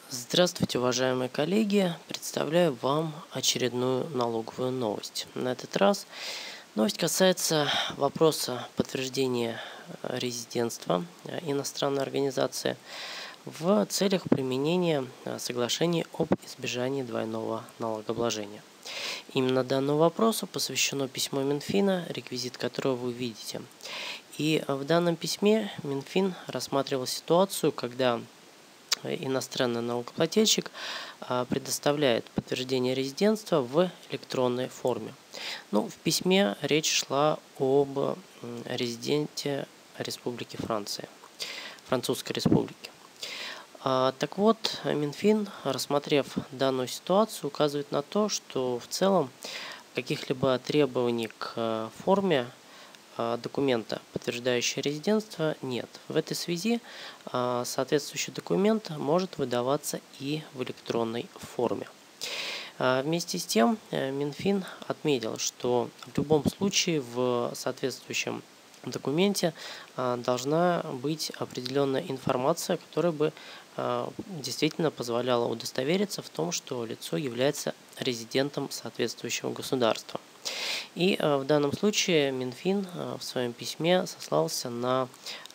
Здравствуйте, уважаемые коллеги! Представляю вам очередную налоговую новость. На этот раз новость касается вопроса подтверждения резидентства иностранной организации в целях применения соглашений об избежании двойного налогообложения. Именно данному вопросу посвящено письмо Минфина, реквизит которого вы видите. И в данном письме Минфин рассматривал ситуацию, когда иностранный налогоплательщик предоставляет подтверждение резидентства в электронной форме. В письме речь шла об резиденте Республики Франции, Французской Республики. Так вот, Минфин, рассмотрев данную ситуацию, указывает на то, что в целом каких-либо требований к форме документа, подтверждающего резидентство, нет. В этой связи соответствующий документ может выдаваться и в электронной форме. Вместе с тем, Минфин отметил, что в любом случае в соответствующем документе должна быть определенная информация, которая бы действительно позволяла удостовериться в том, что лицо является резидентом соответствующего государства. И в данном случае Минфин в своем письме сослался на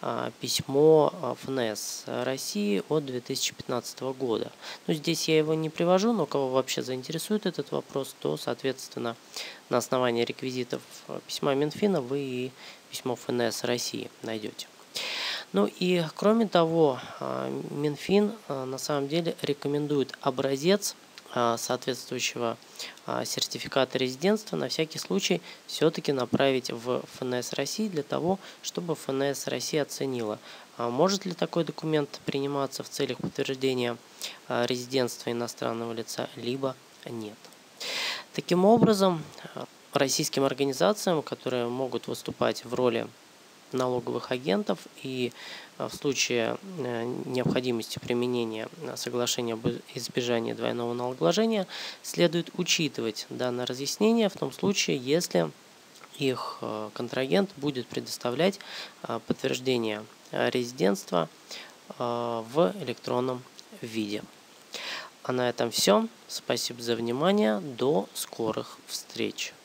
письмо ФНС России от 2015 года. Здесь я его не привожу, но кого вообще заинтересует этот вопрос, то, соответственно, на основании реквизитов письма Минфина вы и письмо ФНС России найдете. И кроме того, Минфин на самом деле рекомендует образец соответствующего сертификата резидентства на всякий случай все-таки направить в ФНС России для того, чтобы ФНС России оценила, может ли такой документ приниматься в целях подтверждения резидентства иностранного лица, либо нет. Таким образом, российским организациям, которые могут выступать в роли налоговых агентов и в случае необходимости применения соглашения об избежании двойного налогообложения следует учитывать данное разъяснение в том случае, если их контрагент будет предоставлять подтверждение резидентства в электронном виде. А на этом все. Спасибо за внимание. До скорых встреч.